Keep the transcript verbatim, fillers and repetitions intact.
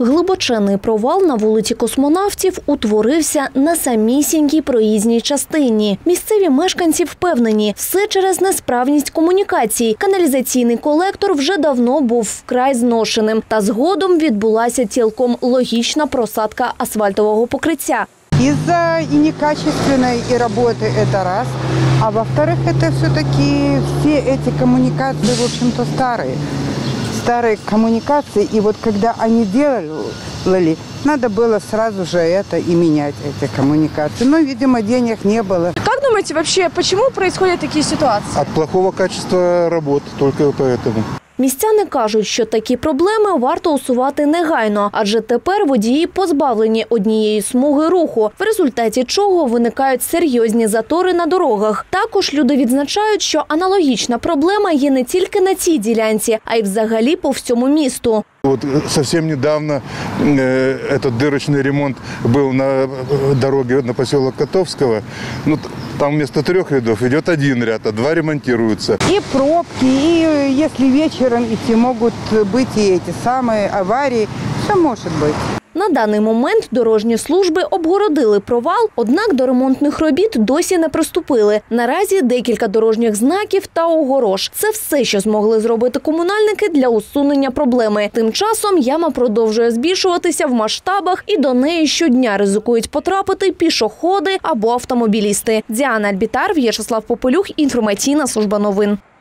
Глибоченний провал на вулиці Космонавтів утворився на самісінькій проїзній частині. Місцеві мешканці впевнені – все через несправність комунікацій. Каналізаційний колектор вже давно був вкрай зношеним, та згодом відбулася цілком логічна просадка асфальтового покриття. Из-за и некачественной и работы это раз, а во-вторых, это все-таки все эти коммуникации, в общем-то, старые. Старые коммуникации, и вот когда они делали, надо было сразу же это и менять, эти коммуникации. Но, видимо, денег не было. Как думаете, вообще, почему происходят такие ситуации? От плохого качества работы, только поэтому. Містяни кажуть, що такі проблеми варто усувати негайно, адже тепер водії позбавлені однієї смуги руху, в результаті чого виникають серйозні затори на дорогах. Також люди відзначають, що аналогічна проблема є не тільки на цій ділянці, а й взагалі по всьому місту. Вот совсем недавно э, этот дырочный ремонт был на дороге на поселок Котовского. Ну, там вместо трех рядов идет один ряд, а два ремонтируются. И пробки, и если вечером идти, могут быть и эти самые аварии. Все может быть. На даний момент дорожні служби обгородили провал, однак до ремонтних робіт досі не приступили. Наразі декілька дорожніх знаків та огорож. Це все, що змогли зробити комунальники для усунення проблеми. Тим часом яма продовжує збільшуватися в масштабах, і до неї щодня ризикують потрапити пішоходи або автомобілісти. Діана Альбітар, В'ячеслав Попелюх, інформаційна служба новин.